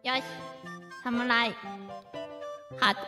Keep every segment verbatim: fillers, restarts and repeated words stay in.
よし、侍ハート。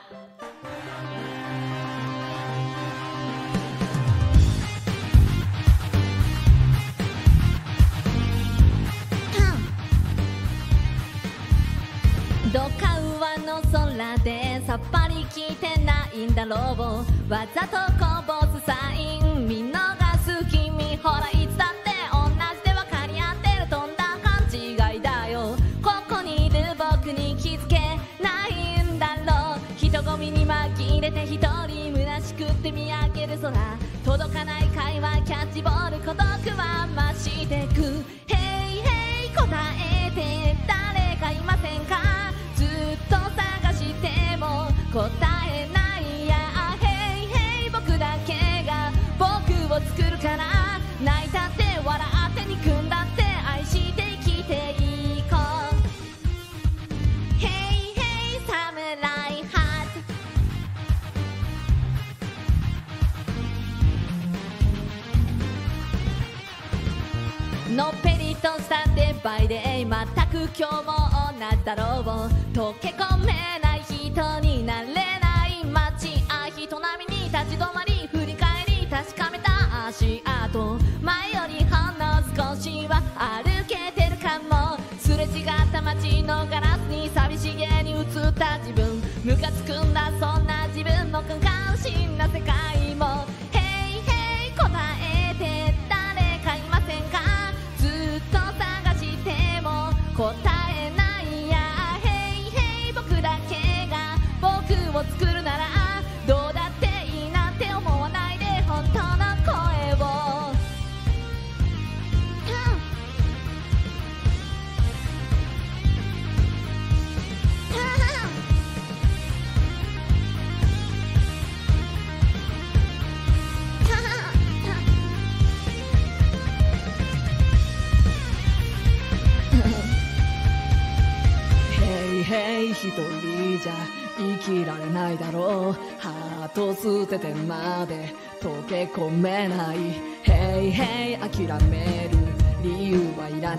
どっか上の空でさっぱり聞いてないんだろう。わざとこぼすサイン見逃す君、ほらいつだって同じで分かり合ってる、とんだ勘違いだよ。ここにいる僕に気づけないんだろう。人混みに紛れて一人虚しくって見上げる空、届かない会話キャッチボール孤独は増してく。ヘイヘイ答えて誰かいませんか、ずっと探しても答えない。やヘイヘイ僕だけが僕を作るから、泣いたって笑って憎んだって愛して生きていこう。ヘイヘイサムライハート。のっぺりとした出会いで全く今日も同じだろう。溶け込めない人になれない街、あ人並みに立ち止まり振り返り確かめた足跡、前よりほんの少しは歩けてるかも。すれ違った街のガラスに寂しげに映った自分、ムカつくんだそんな自分の関心な世界も。ヘイヘイ答えて誰かいませんか、ずっと探しても答えない。やヘイヘイ僕だけが僕を作るなら、どうだっていいなんて思わないで本当の声を。 ヘイヘイ一人じゃ生きられないだろう。ハート捨ててまで溶け込めない。ヘイヘイ諦める理由はいらない。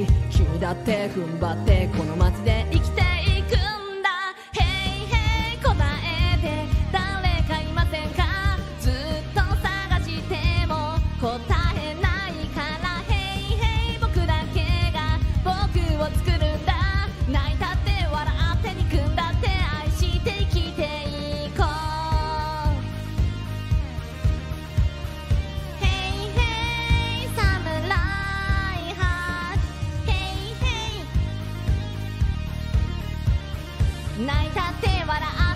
君だって踏ん張ってこの街で生きていくんだ。ヘイヘイ答えて誰かいませんか、ずっと探しても答えないから。ヘイヘイ僕だけが僕を作るんだ。泣いたって笑って憎んだって愛して生きていこう。ヘイヘイサムライハート。ヘイヘイ泣いたって笑